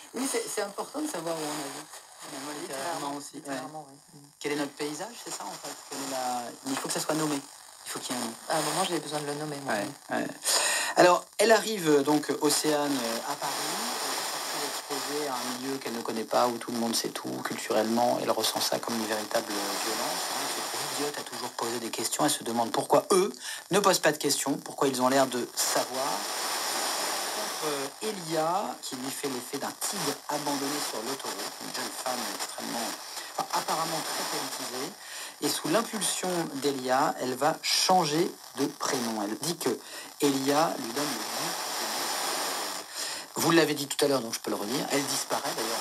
Oui, c'est important de savoir où on habite. Finalement, littéralement aussi. Littéralement, oui. Quel est notre paysage, c'est ça en fait. Il faut que ça soit nommé. Il faut qu'il y ait un nom. À un moment, j'ai besoin de le nommer, moi. Ouais. Alors, elle arrive donc, Océane, à Paris, sortie exposée à un milieu qu'elle ne connaît pas, où tout le monde sait tout, culturellement. Elle ressent ça comme une véritable violence. Elle se trouve idiote à toujours poser des questions. Elle se demande pourquoi eux ne posent pas de questions, pourquoi ils ont l'air de savoir. Elia, qui lui fait l'effet d'un tigre abandonné sur l'autoroute, une jeune femme apparemment très politisée. Et sous l'impulsion d'Elia, elle va changer de prénom. Elle dit que Elia lui donne le goût. Vous l'avez dit tout à l'heure, donc je peux le redire. Elle disparaît d'ailleurs.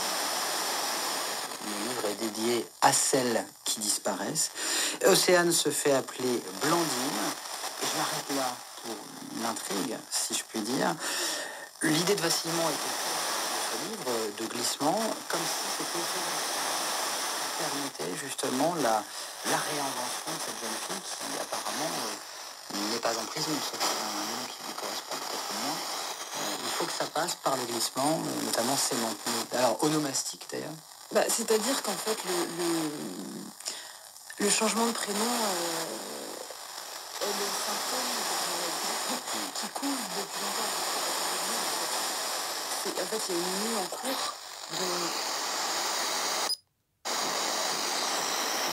Le livre est dédié à celles qui disparaissent. Océane se fait appeler Blandine. Et je m'arrête là pour l'intrigue, si je puis dire. L'idée de vacillement était ce livre de glissement, comme si c'était permettait justement la réinvention de cette jeune fille qui apparemment n'est pas en prison, sauf qu'il y a un nom qui lui correspond peut-être moins. Il faut que ça passe par le glissement, notamment sémantique. Alors, onomastique d'ailleurs. C'est-à-dire qu'en fait, le changement de prénom est le symptôme qui coule depuis longtemps. En fait, il y a une ligne en cours de